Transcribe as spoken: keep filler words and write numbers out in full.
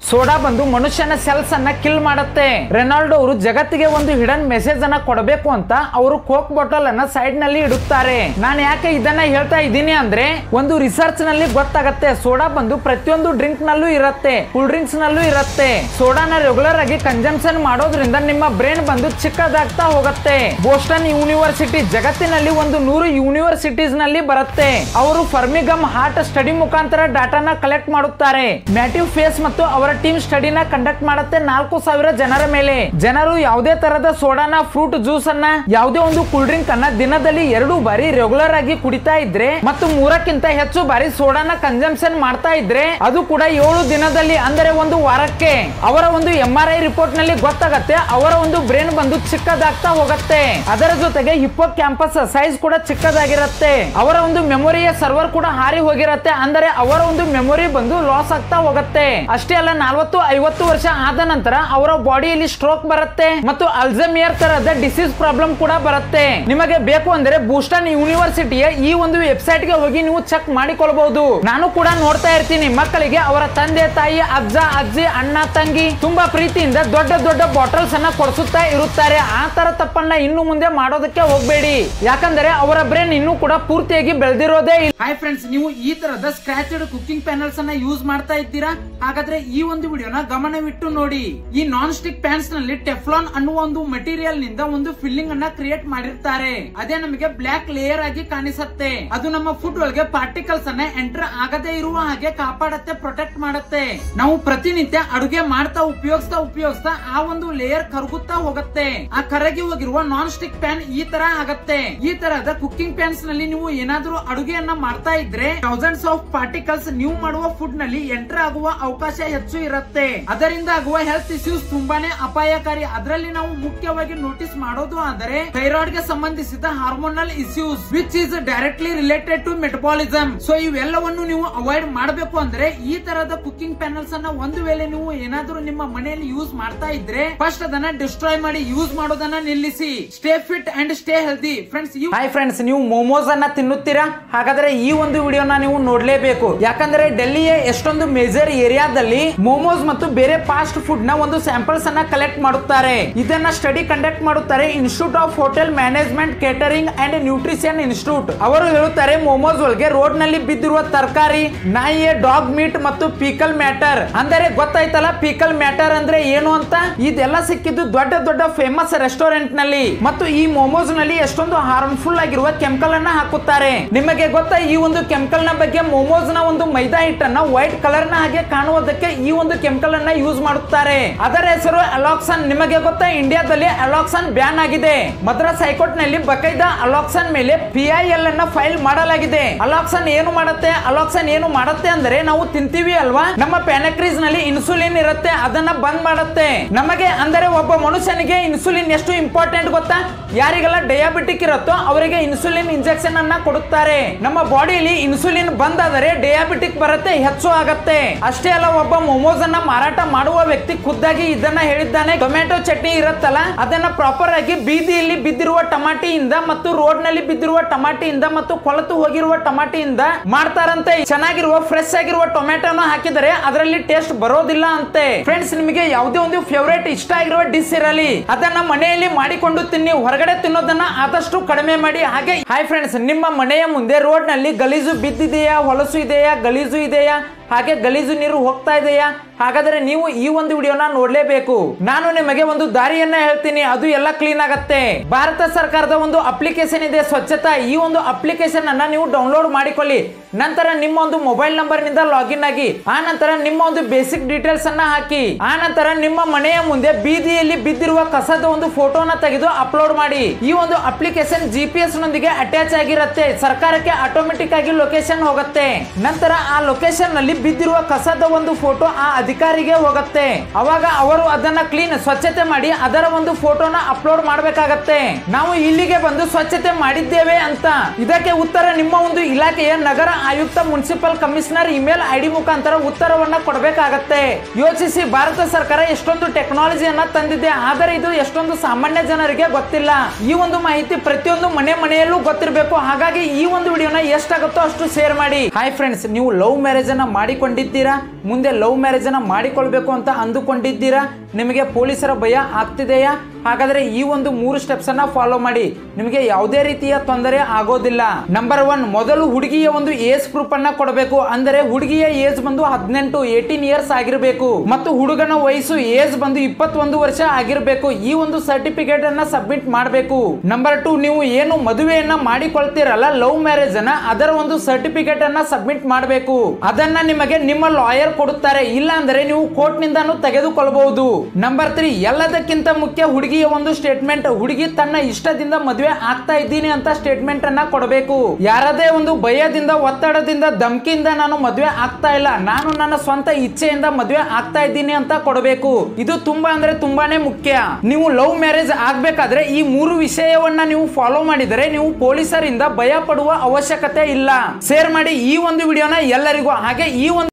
Soda ಬಂದು ಮನುಷ್ಯನ cells ಅನ್ನ ಕಿಲ್ ಮಾಡುತ್ತೆ. ರೆನಾಲ್ಡೋ ಅವರು ಜಗತ್ತಿಗೆ ಒಂದು ಹಿಡನ್ ಮೆಸೇಜ್ ಅನ್ನ ಕೊಡಬೇಕು ಅಂತ ಅವರು ಕೋಕ್ ಬಾಟಲ್ ಅನ್ನ ಸೈಡ್ ನಲ್ಲಿ ಇಡುತ್ತಾರೆ. ನಾನು ಯಾಕೆ ಇದನ್ನ ಹೇಳ್ತಾ ಇದ್ದೀನಿ ಅಂದ್ರೆ ಒಂದು ರಿಸರ್ಚ್ ನಲ್ಲಿ ಗೊತ್ತಾಗತ್ತೆ ಸೋಡಾ ಬಂದು ಪ್ರತಿಯೊಂದು ಡ್ರಿಂಕ್ ನಲ್ಲೂ ಇರುತ್ತೆ, ಕೂಲ್ ಡ್ರಿಂಕ್ಸ್ ನಲ್ಲೂ ಇರುತ್ತೆ. ಸೋಡಾನ ರೆಗ್ಯುಲರ್ ಆಗಿ ಕನ್ಸಂಪ್ಷನ್ ಮಾಡೋದ್ರಿಂದ ನಿಮ್ಮ ಬ್ರೈನ್ ಬಂದು ಚಿಕ್ಕದಾಗ್ತಾ ಹೋಗುತ್ತೆ. ಬೋಸ್ಟನ್ ಯೂನಿವರ್ಸಿಟಿ ಜಗತ್ತಿನಲ್ಲಿ ಒಂದು ನೂರು ಯೂನಿವರ್ಸಿಟೀಸ್ ನಲ್ಲಿ ಬರುತ್ತೆ. ಅವರು ಫರ್ಮಿಗಮ್ ಹಾರ್ಟ್ ಸ್ಟಡಿ ಮುಖಾಂತರ ಡಾಟಾನ ಕಲೆಕ್ಟ್ ಮಾಡುತ್ತಾರೆ. ಮ್ಯಾಟಿವ್ ಫೇಸ್ ಮತ್ತು ಅವರ ಟೀಮ್ ಸ್ಟಡಿನ ಕಂಡಕ್ಟ್ ಮಾಡುತ್ತೆ ನಾಲ್ಕು ಸಾವಿರ ಜನರ ಮೇಲೆ. ಜನರು ಯಾವುದೇ ತರದ ಸೋಡಾನ, ಫ್ರೂಟ್ ಜ್ಯೂಸ್ ಅನ್ನ, ಯಾವುದೇ ಒಂದು ಕೂಲ್ ಡ್ರಿಂಕ್ ಅನ್ನ ದಿನದಲ್ಲಿ ಎರಡು ಬಾರಿ ರೆಗ್ಯುಲರ್ ಆಗಿ ಕುಡಿತಾ ಇದ್ರೆ ಮತ್ತು ಮೂರಕ್ಕಿಂತ ಹೆಚ್ಚು ಬಾರಿ ಸೋಡಾನ ಕನ್ಸಂಪ್ಷನ್ ಮಾಡ್ತಾ ಇದ್ರೆ ಅದು ಕೂಡ ಏಳು ದಿನದಲ್ಲಿ ಅಂದರೆ ಒಂದು ವಾರಕ್ಕೆ ಅವರ ಒಂದು ಎಂ ಆರ್ ಐ ರಿಪೋರ್ಟ್ ನಲ್ಲಿ ಗೊತ್ತಾಗತ್ತೆ ಅವರ ಒಂದು ಬ್ರೈನ್ ಬಂದು ಚಿಕ್ಕದಾಗ್ತಾ ಹೋಗುತ್ತೆ. ಅದರ ಜೊತೆಗೆ ಹಿಪ್ಪೋ ಕ್ಯಾಂಪಸ್ ಸೈಜ್ ಕೂಡ ಚಿಕ್ಕದಾಗಿರುತ್ತೆ. ಅವರ ಒಂದು ಮೆಮೊರಿಯ ಸರ್ವರ್ ಕೂಡ ಹಾರಿ ಹೋಗಿರುತ್ತೆ, ಅಂದರೆ ಅವರ ಒಂದು ಮೆಮೊರಿ ಬಂದು ಲಾಸ್ ಆಗ್ತಾ ಹೋಗುತ್ತೆ. ಅಷ್ಟೇ ಅಲ್ಲ, ನಲವತ್ತು ಐವತ್ತು ವರ್ಷ ಆದ ನಂತರ ಅವರ ಬಾಡಿಯಲ್ಲಿ ಸ್ಟ್ರೋಕ್ ಬರುತ್ತೆ ಮತ್ತು ಅಲ್ಝೈಮರ್ ತರದ ಡಿಸೀಸ್ ಪ್ರಾಬ್ಲಮ್ ಕೂಡ ಬರುತ್ತೆ. ನಿಮಗೆ ಬೇಕು ಅಂದ್ರೆ ಬೂಸ್ಟನ್ ಯೂನಿವರ್ಸಿಟಿಯ ಈ ಒಂದು ವೆಬ್ಸೈಟ್ ಗೆ ಹೋಗಿ ನೀವು ಚೆಕ್ ಮಾಡಿಕೊಳ್ಳಬಹುದು. ನಾನು ಕೂಡ ನೋಡ್ತಾ ಇರ್ತೀನಿ, ಮಕ್ಕಳಿಗೆ ಅವರ ತಂದೆ ತಾಯಿ, ಅಜ್ಜ ಅಜ್ಜಿ, ಅಣ್ಣ ತಂಗಿ ತುಂಬಾ ಪ್ರೀತಿಯಿಂದ ದೊಡ್ಡ ದೊಡ್ಡ ಬಾಟಲ್ಸ್ ಅನ್ನ ಕೊಡಿಸುತ್ತಾ ಇರುತ್ತಾರೆ. ಆ ತರ ತಪ್ಪನ್ನ ಇನ್ನು ಮುಂದೆ ಮಾಡೋದಕ್ಕೆ ಹೋಗಬೇಡಿ, ಯಾಕಂದ್ರೆ ಅವರ ಬ್ರೈನ್ ಇನ್ನೂ ಕೂಡ ಪೂರ್ತಿಯಾಗಿ ಬೆಳೆದಿರೋದೇ ಇಲ್ಲ. ಹಾಯ್ ಫ್ರೆಂಡ್ಸ್, ನೀವು ಈ ತರದ ಸ್ಕ್ರಾಚೆಡ್ ಕುಕಿಂಗ್ ಪ್ಯಾನಲ್ಸ್ ಅನ್ನ ಯೂಸ್ ಮಾಡ್ತಾ ಇದ್ದೀರಾ? ಹಾಗಾದ್ರೆ ಈ ಒಂದು ವಿಡಿಯೋನ ಗಮನವಿಟ್ಟು ನೋಡಿ. ಈ ನಾನ್ ಸ್ಟಿಕ್ ಪ್ಯಾನ್ಸ್ ನಲ್ಲಿ ಟೆಫ್ಲಾನ್ ಅನ್ನುವ ಒಂದು ಮಟೀರಿಯಲ್ ನಿಂದ ಒಂದು ಫಿಲ್ಲಿಂಗ್ ಅನ್ನ ಕ್ರಿಯೇಟ್ ಮಾಡಿರ್ತಾರೆ. ಅದೇ ನಮಗೆ ಬ್ಲಾಕ್ ಲೇಯರ್ ಆಗಿ ಕಾಣಿಸುತ್ತೆ. ಅದು ನಮ್ಮ ಫುಡ್ ಒಳಗೆ ಪಾರ್ಟಿಕಲ್ಸ್ ಅನ್ನ ಎಂಟರ್ ಆಗದೆ ಇರುವ ಹಾಗೆ ಕಾಪಾಡುತ್ತೆ, ಪ್ರೊಟೆಕ್ಟ್ ಮಾಡುತ್ತೆ. ನಾವು ಪ್ರತಿನಿತ್ಯ ಅಡುಗೆ ಮಾಡ್ತಾ ಉಪಯೋಗಿಸ್ತಾ ಉಪಯೋಗಿಸ್ತಾ ಆ ಒಂದು ಲೇಯರ್ ಕರಗುತ್ತಾ ಹೋಗುತ್ತೆ. ಆ ಕರಗಿ ಹೋಗಿರುವ ನಾನ್ ಸ್ಟಿಕ್ ಪ್ಯಾನ್ ಈ ತರ ಆಗತ್ತೆ. ಈ ತರದ ಕುಕಿಂಗ್ ಪ್ಯಾನ್ಸ್ ನಲ್ಲಿ ನೀವು ಏನಾದ್ರೂ ಅಡುಗೆಯನ್ನ ಮಾಡ್ತಾ ಇದ್ರೆ ಥೌಸಂಡ್ಸ್ ಆಫ್ ಪಾರ್ಟಿಕಲ್ಸ್ ನೀವು ಮಾಡುವ ಫುಡ್ ನಲ್ಲಿ ಎಂಟರ್ ಆಗುವ ಅವಕಾಶ ಹೆಚ್ಚು ಇರುತ್ತೆ. ಅದರಿಂದ ಆಗುವ ಹೆಲ್ತ್ ಇಶ್ಯೂಸ್ ತುಂಬಾನೇ ಅಪಾಯಕಾರಿ. ಅದರಲ್ಲಿ ನಾವು ಮುಖ್ಯವಾಗಿ ನೋಟಿಸ್ ಮಾಡೋದು ಆದರೆ ಥೈರಾಯ್ಡ್ ಗೆ ಸಂಬಂಧಿಸಿದ hormonal issues which is directly related to metabolism. So ಇವೆಲ್ಲವನ್ನು ನೀವು ಅವಾಯ್ಡ್ ಮಾಡಬೇಕು ಅಂದ್ರೆ ಈ ತರದ ಕುಕಿಂಗ್ ಪ್ಯಾನಲ್ಸ್ ಅನ್ನ ಒಂದು ವೇಳೆ ನೀವು ಏನಾದ್ರೂ ನಿಮ್ಮ ಮನೆಯಲ್ಲಿ ಯೂಸ್ ಮಾಡ್ತಾ ಇದ್ರೆ ಫಸ್ಟ್ ಅದನ್ನ ಡಿಸ್ಟ್ರಾಯ್ ಮಾಡಿ ಯೂಸ್ ಮಾಡೋದನ್ನ ನಿಲ್ಲಿಸಿ. Stay fit and stay healthy. Friends, hi friends, ನೀವು ಮೋಮೋಸ್ ಅನ್ನ ತಿನ್ನುತ್ತೀರಾ? ಹಾಗಾದ್ರೆ ಈ ಒಂದು ವಿಡಿಯೋನ ನೀವು ನೋಡ್ಲೇಬೇಕು, ಯಾಕಂದ್ರೆ ಡೆಲ್ಲಿಯ ಎಷ್ಟೊಂದು ಮೇಜರ್ ಏರಿಯಾದಲ್ಲಿ ಮೋಮೋಸ್ ಮತ್ತು ಬೇರೆ ಫಾಸ್ಟ್ ಫುಡ್ ನ ಒಂದು ಸ್ಯಾಂಪಲ್ಸ್ ಅನ್ನ ಕಲೆಕ್ಟ್ ಮಾಡುತ್ತಾರೆ. ಇದನ್ನ ಸ್ಟಡಿ ಕಂಡಕ್ಟ್ ಮಾಡುತ್ತಾರೆ institute of hotel management, catering and nutrition institute. ಅವರು ಹೇಳುತ್ತಾರೆ ಮೋಮೋಸ್ ಒಳಗೆ ರೋಡ್ ನಲ್ಲಿ ಬಿದ್ದಿರುವ ತರಕಾರಿ, ನಾಯಿಯ ಡಾಗ್ ಮೀಟ್ ಮತ್ತು ಪೀಕಲ್ ಮ್ಯಾಟರ್. ಅಂದರೆ ಗೊತ್ತಾಯ್ತಲ್ಲ ಪೀಕಲ್ ಮ್ಯಾಟರ್ ಅಂದ್ರೆ ಏನು ಅಂತ. ಇದೆಲ್ಲ ಸಿಕ್ಕಿದ್ದು ದೊಡ್ಡ ದೊಡ್ಡ ಫೇಮಸ್ ರೆಸ್ಟೋರೆಂಟ್ ನಲ್ಲಿ. ಮತ್ತು ಈ ಮೋಮೋಸ್ ನಲ್ಲಿ ಎಷ್ಟೊಂದು ಹಾರ್ಮ್ಫುಲ್ ಆಗಿರುವ ಕೆಮಿಕಲ್ ಅನ್ನ ಹಾಕುತ್ತಾರೆ. ನಿಮಗೆ ಗೊತ್ತಾ ಈ ಒಂದು ಕೆಮಿಕಲ್ ನ ಬಗ್ಗೆ? ಮೋಮೋಸ್ ನ ಒಂದು ಮೈದಾ ಹಿಟ್ಟನ್ನ ವೈಟ್ ಕಲರ್ ನ ಹಾಗೆ ಕಾಣುವುದಕ್ಕೆ ಈ ಒಂದು ಕೆಮಿಕಲ್ ಅನ್ನ ಯೂಸ್ ಮಾಡುತ್ತಾರೆ. ಅದರ ಹೆಸರು ಅಲಾಕ್ಸನ್. ನಿಮಗೆ ಗೊತ್ತಾ ಇಂಡಿಯಾದಲ್ಲಿ ಅಲಾಕ್ಸನ್ ಬ್ಯಾನ್ ಆಗಿದೆ. ಮದ್ರಾಸ್ ಹೈಕೋರ್ಟ್ ನಲ್ಲಿ ಬಕೈದಾ ಅಲಾಕ್ಸನ್ ಮೇಲೆ ಪಿ ಐ ಎಲ್ ಅನ್ನ ಫೈಲ್ ಮಾಡಲಾಗಿದೆ. ಅಲಾಕ್ಸನ್ ಏನು ಮಾಡುತ್ತೆ? ಅಲಾಕ್ಸನ್ ಏನು ಮಾಡುತ್ತೆ ಅಂದ್ರೆ ನಾವು ತಿಂತೀವಿ ಅಲ್ವಾ, ನಮ್ಮ ಪ್ಯಾನಕ್ರೀಸ್ ನಲ್ಲಿ ಇನ್ಸುಲಿನ್ ಇರುತ್ತೆ, ಅದನ್ನ ಬಂದ್ ಮಾಡುತ್ತೆ. ನಮಗೆ ಅಂದರೆ ಒಬ್ಬ ಮನುಷ್ಯನಿಗೆ ಇನ್ಸುಲಿನ್ ಎಷ್ಟು ಇಂಪಾರ್ಟೆಂಟ್ ಗೊತ್ತಾ? ಯಾರಿಗೆಲ್ಲ ಡಯಾಬಿಟಿಕ್ ಇರುತ್ತೋ ಅವರಿಗೆ ಇನ್ಸುಲಿನ್ ಇಂಜೆಕ್ಷನ್ ಅನ್ನ ಕೊಡುತ್ತಾರೆ. ನಮ್ಮ ಬಾಡಿಯಲ್ಲಿ ಇನ್ಸುಲಿನ್ ಬಂದಾದರೆ ಡಯಾಬಿಟಿಕ್ ಬರುತ್ತೆ, ಹೆಚ್ಚು ಆಗತ್ತೆ. ಅಷ್ಟೇ ಅಲ್ಲ, ಒಬ್ಬ ಮೋಮೋಸ್ ಅನ್ನ ಮಾರಾಟ ಮಾಡುವ ವ್ಯಕ್ತಿ ಖುದ್ದಾಗಿ ಇದನ್ನ ಹೇಳಿದ್ದಾನೆ. ಟೊಮೆಟೊ ಚಟ್ನಿ ಇರುತ್ತಲ್ಲ, ಅದನ್ನ ಪ್ರಾಪರ್ ಆಗಿ ಬೀದಿಯಲ್ಲಿ ಬಿದ್ದಿರುವ ಟಮಾಟಿಯಿಂದ ಮತ್ತು ರೋಡ್ ನಲ್ಲಿ ಬಿದ್ದಿರುವ ಟಮಾಟಿಯಿಂದ ಮತ್ತು ಕೊಳತು ಹೋಗಿರುವ ಟಮಾಟಿಯಿಂದ ಮಾಡ್ತಾರಂತೆ. ಚೆನ್ನಾಗಿರುವ ಫ್ರೆಶ್ ಆಗಿರುವ ಟೊಮೆಟೊನ ಹಾಕಿದರೆ ಅದರಲ್ಲಿ ಟೇಸ್ಟ್ ಬರೋದಿಲ್ಲ ಅಂತೆ. ಫ್ರೆಂಡ್ಸ್, ನಿಮಗೆ ಯಾವುದೇ ಒಂದು ಫೇವರೇಟ್ ಇಷ್ಟ ಆಗಿರುವ ಡಿಶ್ ಇರಲಿ, ಅದನ್ನ ಮನೆಯಲ್ಲಿ ಮಾಡಿಕೊಂಡು ತಿನ್ನಿ. ಹೊರಗಡೆ ತಿನ್ನೋದನ್ನ ಆದಷ್ಟು ಕಡಿಮೆ ಮಾಡಿ. ಹಾಗೆ ಹಾಯ್ ಫ್ರೆಂಡ್ಸ್, ನಿಮ್ಮ ಮನೆಯ ಮುಂದೆ ರೋಡ್ ನಲ್ಲಿ ಗಲೀಜು ಬಿದ್ದಿದೆಯಾ, ಹೊಲಸು ಇದೆಯಾ, ಗಲೀಜು ಇದೆಯಾ, ಹಾಗೆ ಗಲೀಜು ನೀರು ಹೋಗ್ತಾ ಇದೆಯಾ? ಹಾಗಾದ್ರೆ ನೀವು ಈ ಒಂದು ವಿಡಿಯೋನ ನೋಡ್ಲೇಬೇಕು. ನಾನು ನಿಮಗೆ ಒಂದು ದಾರಿಯನ್ನ ಹೇಳ್ತೀನಿ, ಅದು ಎಲ್ಲ ಕ್ಲೀನ್ ಆಗತ್ತೆ. ಭಾರತ ಸರ್ಕಾರದ ಒಂದು ಅಪ್ಲಿಕೇಶನ್ ಇದೆ ಸ್ವಚ್ಛತಾ. ಈ ಒಂದು ಅಪ್ಲಿಕೇಶನ್ ಅನ್ನ ನೀವು ಡೌನ್ಲೋಡ್ ಮಾಡಿಕೊಳ್ಳಿ. ನಂತರ ನಿಮ್ಮ ಒಂದು ಮೊಬೈಲ್ ನಂಬರ್ ನಿಂದ ಲಾಗಿನ್ ಆಗಿ, ಆ ನಂತರ ನಿಮ್ಮ ಒಂದು ಬೇಸಿಕ್ ಡೀಟೇಲ್ಸ್ ಅನ್ನ ಹಾಕಿ, ಆ ನಂತರ ನಿಮ್ಮ ಮನೆಯ ಮುಂದೆ ಬೀದಿಯಲ್ಲಿ ಬಿದ್ದಿರುವ ಕಸದ ಒಂದು ಫೋಟೋನ ತೆಗೆದು ಅಪ್ಲೋಡ್ ಮಾಡಿ. ಈ ಒಂದು ಅಪ್ಲಿಕೇಶನ್ ಜಿ ಪಿ ಎಸ್ ನೊಂದಿಗೆ ಅಟ್ಯಾಚ್ ಆಗಿರುತ್ತೆ. ಸರ್ಕಾರಕ್ಕೆ ಆಟೋಮೆಟಿಕ್ ಆಗಿ ಲೊಕೇಶನ್ ಹೋಗುತ್ತೆ. ನಂತರ ಆ ಲೊಕೇಶನ್ ನಲ್ಲಿ ಬಿದ್ದಿರುವ ಕಸದ ಒಂದು ಫೋಟೋ ಆ ಅಧಿಕಾರಿಗೆ ಹೋಗುತ್ತೆ. ಅವಾಗ ಅವರು ಅದನ್ನ ಕ್ಲೀನ್ ಸ್ವಚ್ಛತೆ ಮಾಡಿ ಅದರ ಒಂದು ಫೋಟೋನ ಅಪ್ಲೋಡ್ ಮಾಡಬೇಕಾಗತ್ತೆ. ನಾವು ಇಲ್ಲಿಗೆ ಬಂದು ಸ್ವಚ್ಛತೆ ಮಾಡಿದ್ದೇವೆ ಅಂತ. ಇದಕ್ಕೆ ಉತ್ತರ ನಿಮ್ಮ ಒಂದು ಇಲಾಖೆಯ ನಗರ ಆಯುಕ್ತ, ಮುನ್ಸಿಪಲ್ ಕಮಿಷನರ್ ಇಮೇಲ್ ಐಡಿ ಮುಖಾಂತರ ಉತ್ತರವನ್ನ ಕೊಡಬೇಕಾಗತ್ತೆ. ಯೋಚಿಸಿ, ಭಾರತ ಸರ್ಕಾರ ಎಷ್ಟೊಂದು ಟೆಕ್ನಾಲಜಿಯನ್ನ ತಂದಿದೆ, ಆದರೆ ಇದು ಎಷ್ಟೊಂದು ಸಾಮಾನ್ಯ ಜನರಿಗೆ ಗೊತ್ತಿಲ್ಲ. ಈ ಒಂದು ಮಾಹಿತಿ ಪ್ರತಿಯೊಂದು ಮನೆ ಮನೆಯಲ್ಲೂ ಗೊತ್ತಿರಬೇಕು. ಹಾಗಾಗಿ ಈ ಒಂದು ವಿಡಿಯೋನ ಎಷ್ಟಾಗುತ್ತೋ ಅಷ್ಟು ಶೇರ್ ಮಾಡಿ. ಹಾಯ್ ಫ್ರೆಂಡ್ಸ್, ನೀವು ಲವ್ ಮ್ಯಾರೇಜ್ ಅನ್ನ ಮಾಡಿಕೊಂಡಿದ್ದೀರಾ? ಮುಂದೆ ಲವ್ ಮ್ಯಾರೇಜ್ ಅನ್ನ ಮಾಡಿಕೊಳ್ಬೇಕು ಅಂತ ಅಂದುಕೊಂಡಿದ್ದೀರಾ? ನಿಮಗೆ ಪೊಲೀಸರ ಭಯ ಆಗ್ತಿದೆಯಾ? ಹಾಗಾದ್ರೆ ಈ ಒಂದು ಮೂರು ಸ್ಟೆಪ್ಸ್ ಅನ್ನ ಫಾಲೋ ಮಾಡಿ, ನಿಮಗೆ ಯಾವುದೇ ರೀತಿಯ ತೊಂದರೆ ಆಗೋದಿಲ್ಲ. ನಂಬರ್ ಒನ್, ಮೊದಲು ಹುಡುಗಿಯ ಒಂದು ಏಜ್ ಪ್ರೂಫ್ ಅನ್ನ ಕೊಡಬೇಕು. ಅಂದರೆ ಹುಡುಗಿಯ ಏಜ್ ಬಂದು ಹದಿನೆಂಟು ಏಟೀನ್ ಇಯರ್ಸ್ ಆಗಿರಬೇಕು ಮತ್ತು ಹುಡುಗನ ವಯಸ್ಸು ಏಜ್ ಬಂದು ಇಪ್ಪತ್ತೊಂದು ವರ್ಷ ಆಗಿರಬೇಕು. ಈ ಒಂದು ಸರ್ಟಿಫಿಕೇಟ್ ಅನ್ನ ಸಬ್ಮಿಟ್ ಮಾಡಬೇಕು. ನಂಬರ್ ಟು, ನೀವು ಏನು ಮದುವೆಯನ್ನ ಮಾಡಿಕೊಳ್ತೀರಲ್ಲ ಲವ್ ಮ್ಯಾರೇಜ್ ಅನ್ನ, ಅದರ ಒಂದು ಸರ್ಟಿಫಿಕೇಟ್ ಅನ್ನ ಸಬ್ಮಿಟ್ ಮಾಡಬೇಕು. ಅದನ್ನ ನಿಮಗೆ ನಿಮ್ಮ ಲಾಯರ್ ಕೊಡುತ್ತಾರೆ, ಇಲ್ಲ ಅಂದ್ರೆ ನೀವು ಕೋರ್ಟ್ ನಿಂದಾನು ತೆಗೆದುಕೊಳ್ಳಬಹುದು. ನಂಬರ್ ತ್ರೀ, ಎಲ್ಲದಕ್ಕಿಂತ ಮುಖ್ಯ ಹುಡುಗಿಯ ಒಂದು ಸ್ಟೇಟ್ಮೆಂಟ್. ಹುಡುಗಿ ತನ್ನ ಇಷ್ಟದಿಂದ ಮದುವೆ ಆಗ್ತಾ ಇದ್ದೀನಿ ಅಂತ ಸ್ಟೇಟ್ಮೆಂಟ್ ಅನ್ನ ಕೊಡಬೇಕು. ಯಾರದೇ ಒಂದು ಭಯದಿಂದ, ಒತ್ತಡದಿಂದ, ಧಮಕಿಯಿಂದ ನಾನು ಮದುವೆ ಆಗ್ತಾ ಇಲ್ಲ, ನಾನು ನನ್ನ ಸ್ವಂತ ಇಚ್ಛೆಯಿಂದ ಮದುವೆ ಆಗ್ತಾ ಇದ್ದೀನಿ ಅಂತ ಕೊಡಬೇಕು. ಇದು ತುಂಬಾ ಅಂದ್ರೆ ತುಂಬಾನೇ ಮುಖ್ಯ. ನೀವು ಲವ್ ಮ್ಯಾರೇಜ್ ಆಗ್ಬೇಕಾದ್ರೆ ಈ ಮೂರು ವಿಷಯವನ್ನ ನೀವು ಫಾಲೋ ಮಾಡಿದರೆ ನೀವು ಪೊಲೀಸರಿಂದ ಭಯ ಪಡುವ ಅವಶ್ಯಕತೆ ಇಲ್ಲ. ಶೇರ್ ಮಾಡಿ ಈ ಒಂದು ವಿಡಿಯೋನ ಎಲ್ಲರಿಗೂ. ಹಾಗೆ ಈ ಒಂದು